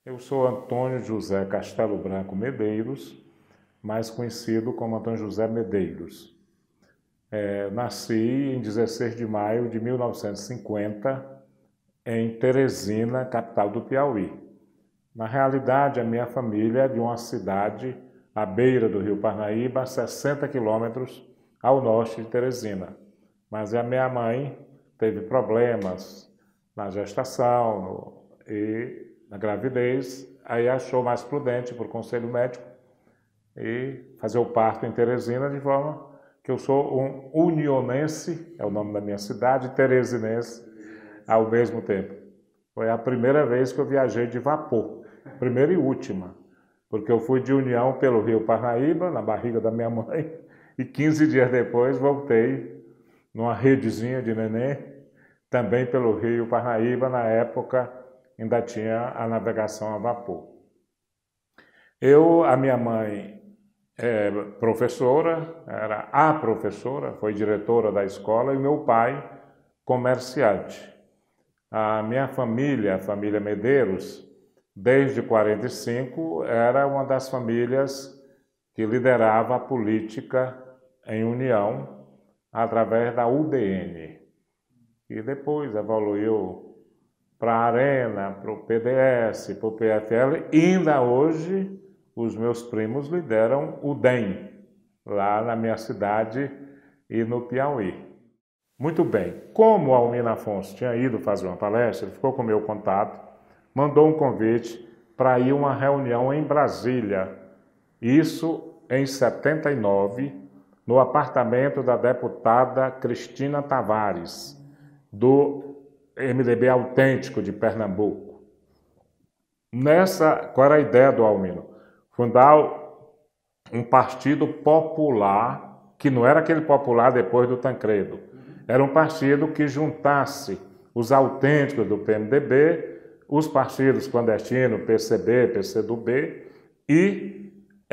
Eu sou Antônio José Castelo Branco Medeiros, mais conhecido como Antônio José Medeiros. Nasci em 16 de maio de 1950, em Teresina, capital do Piauí. Na realidade, a minha família é de uma cidade à beira do Rio Parnaíba, a 60 quilômetros ao norte de Teresina. Mas a minha mãe teve problemas na gestação e na gravidez, aí achou mais prudente, por conselho médico, e fazer o parto em Teresina, de forma que eu sou um unionense, é o nome da minha cidade, teresinense ao mesmo tempo. Foi a primeira vez que eu viajei de vapor, primeira e última, porque eu fui de União pelo Rio Parnaíba, na barriga da minha mãe, e 15 dias depois voltei numa redezinha de neném, também pelo Rio Parnaíba. Na época ainda tinha a navegação a vapor. A minha mãe é professora, era a professora, foi diretora da escola, e meu pai comerciante. A minha família, a família Medeiros, desde 45, era uma das famílias que liderava a política em União através da UDN, e depois evoluiu para a Arena, para o PDS, para o PFL, e ainda hoje os meus primos lideram o DEM, lá na minha cidade e no Piauí. Muito bem, como o Almino Afonso tinha ido fazer uma palestra, ele ficou com o meu contato, mandou um convite para ir a uma reunião em Brasília, isso em 79, no apartamento da deputada Cristina Tavares, do MDB Autêntico de Pernambuco. Qual era a ideia do Almino? Fundar um partido popular, que não era aquele popular depois do Tancredo. Era um partido que juntasse os autênticos do PMDB, os partidos clandestinos, PCB, PCdoB, e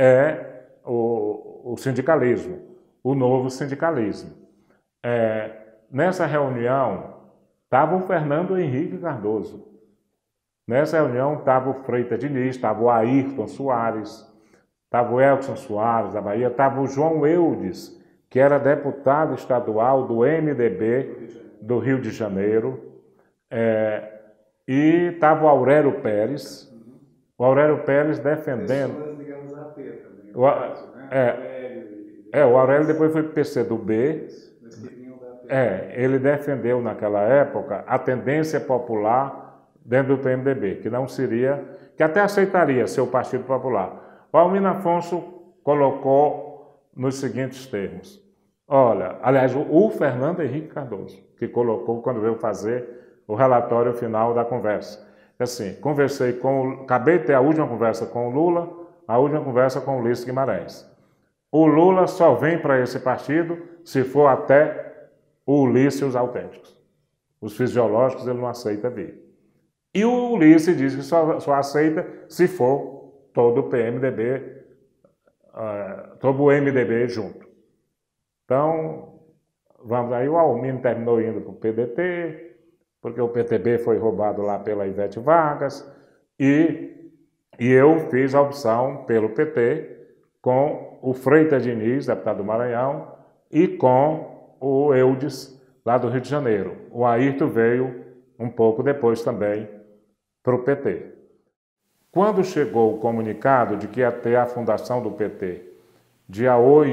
o sindicalismo, o novo sindicalismo. Nessa reunião estava o Fernando Henrique Cardoso. Nessa reunião estava o Freitas Diniz, estava o Ayrton Soares, estava o Elkson Soares, da Bahia, estava o João Eudes, que era deputado estadual do MDB do Rio de Janeiro, e estava o Aurélio Pérez. O Aurélio Pérez defendendo... Pessoas, digamos, a ter também. O Aurélio depois foi PCdoB. Ele defendeu naquela época a tendência popular dentro do PMDB, que não seria, que até aceitaria ser o Partido Popular. O Almino Afonso colocou nos seguintes termos. Olha, aliás, o Fernando Henrique Cardoso, que colocou quando veio fazer o relatório final da conversa. Assim, acabei de ter a última conversa com o Lula, a última conversa com o Ulisses Guimarães. O Lula só vem para esse partido se for até o Ulisses e os autênticos. Os fisiológicos ele não aceita vir. E o Ulisses diz que só aceita se for todo o PMDB, todo o MDB junto. Então, vamos aí, o Almino terminou indo para o PDT, porque o PTB foi roubado lá pela Ivete Vargas, e eu fiz a opção pelo PT, com o Freitas Diniz, deputado do Maranhão, e com o Eudes, lá do Rio de Janeiro. O Ayrton veio um pouco depois também para o PT. Quando chegou o comunicado de que ia ter a fundação do PT, dia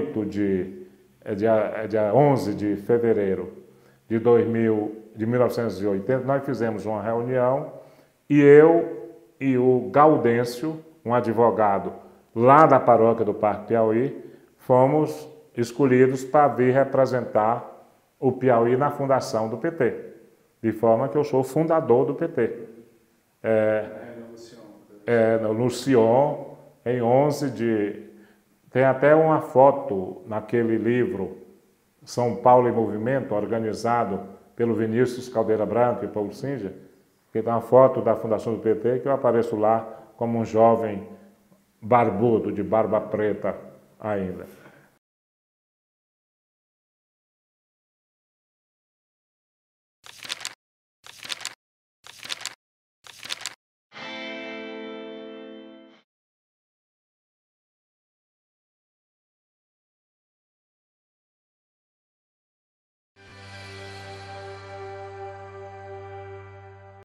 11 de fevereiro de 1980, nós fizemos uma reunião, e eu e o Gaudêncio, um advogado lá da paróquia do Parque Piauí, fomos escolhidos para vir representar o Piauí na fundação do PT, de forma que eu sou fundador do PT. No Sion, em 11 de... Tem até uma foto naquele livro São Paulo em Movimento, organizado pelo Vinícius Caldeira Branco e Paulo Singer, que tem uma foto da fundação do PT, que eu apareço lá como um jovem barbudo, de barba preta ainda.